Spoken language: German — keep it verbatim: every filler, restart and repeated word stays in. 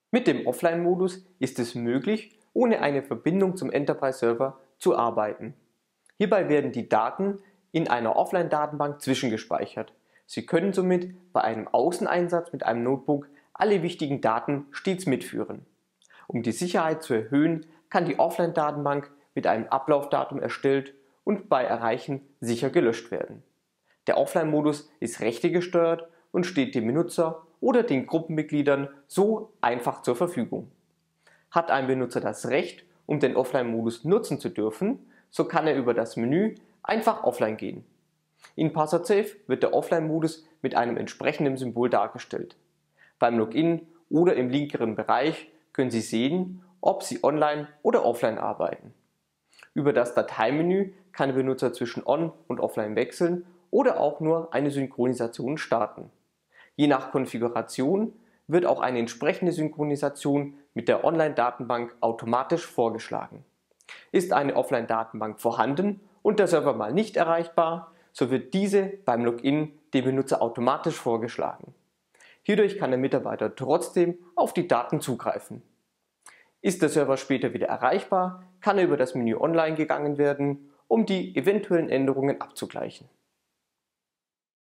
Mit dem Offline-Modus ist es möglich, ohne eine Verbindung zum Enterprise-Server zu arbeiten. Hierbei werden die Daten in einer Offline-Datenbank zwischengespeichert. Sie können somit bei einem Außeneinsatz mit einem Notebook alle wichtigen Daten stets mitführen. Um die Sicherheit zu erhöhen, kann die Offline-Datenbank mit einem Ablaufdatum erstellt und bei Erreichen sicher gelöscht werden. Der Offline-Modus ist rechtegesteuert und steht dem Benutzer oder den Gruppenmitgliedern so einfach zur Verfügung. Hat ein Benutzer das Recht, um den Offline-Modus nutzen zu dürfen, so kann er über das Menü einfach offline gehen. In PasswordSafe wird der Offline-Modus mit einem entsprechenden Symbol dargestellt. Beim Login oder im linkeren Bereich können Sie sehen, ob Sie online oder offline arbeiten. Über das Dateimenü kann der Benutzer zwischen On und Offline wechseln oder auch nur eine Synchronisation starten. Je nach Konfiguration wird auch eine entsprechende Synchronisation mit der Online-Datenbank automatisch vorgeschlagen. Ist eine Offline-Datenbank vorhanden und der Server mal nicht erreichbar, so wird diese beim Login dem Benutzer automatisch vorgeschlagen. Hierdurch kann der Mitarbeiter trotzdem auf die Daten zugreifen. Ist der Server später wieder erreichbar, kann er über das Menü Online gegangen werden, um die eventuellen Änderungen abzugleichen.